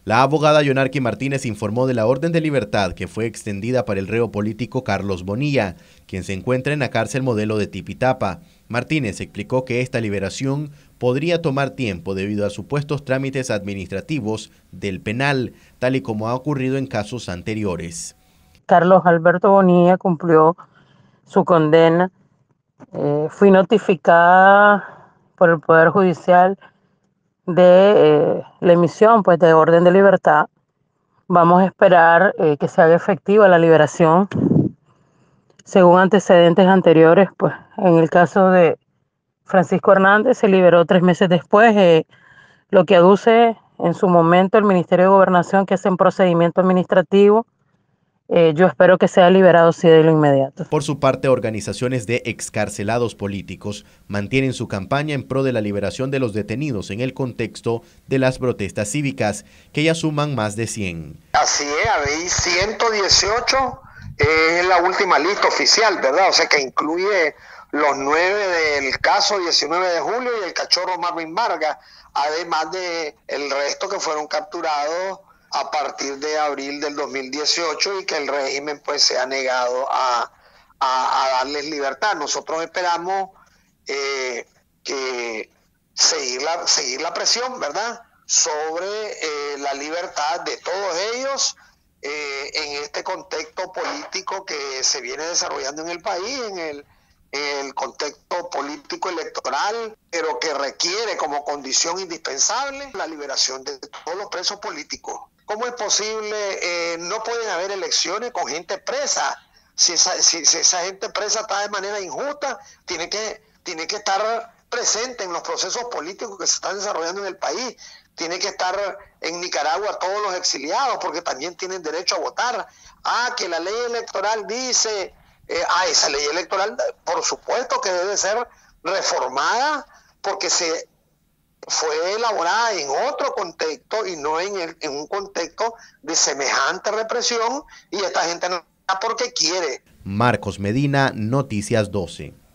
La abogada Yonarqui Martínez informó de la orden de libertad que fue extendida para el reo político Carlos Bonilla, quien se encuentra en la cárcel modelo de Tipitapa. Martínez explicó que esta liberación podría tomar tiempo debido a supuestos trámites administrativos del penal, tal y como ha ocurrido en casos anteriores. Carlos Alberto Bonilla cumplió su condena. Fui notificada por el Poder Judicial de la emisión de orden de libertad. Vamos a esperar que se haga efectiva la liberación. Según antecedentes anteriores, pues en el caso de Francisco Hernández se liberó 3 meses después, lo que aduce en su momento el Ministerio de Gobernación, que es en procedimiento administrativo. Yo espero que sea liberado sí de lo inmediato. Por su parte, organizaciones de excarcelados políticos mantienen su campaña en pro de la liberación de los detenidos en el contexto de las protestas cívicas, que ya suman más de 100. Así es, hay 118, es la última lista oficial, ¿verdad? O sea que incluye los 9 del caso 19 de julio y el cachorro Marvin Vargas, además de el resto que fueron capturados a partir de abril del 2018 y que el régimen pues se ha negado a darles libertad. Nosotros esperamos que seguir la presión, ¿verdad?, sobre la libertad de todos ellos en este contexto político que se viene desarrollando en el país, en el contexto político electoral, pero que requiere como condición indispensable la liberación de todos los presos políticos. ¿Cómo es posible? No pueden haber elecciones con gente presa. Si esa gente presa está de manera injusta, tiene que estar presente en los procesos políticos que se están desarrollando en el país. Tiene que estar en Nicaragua todos los exiliados, porque también tienen derecho a votar. Que la ley electoral dice... esa ley electoral, por supuesto que debe ser reformada, porque fue elaborada en otro contexto y no en un contexto de semejante represión, y esta gente no está porque quiere. Marcos Medina, Noticias 12.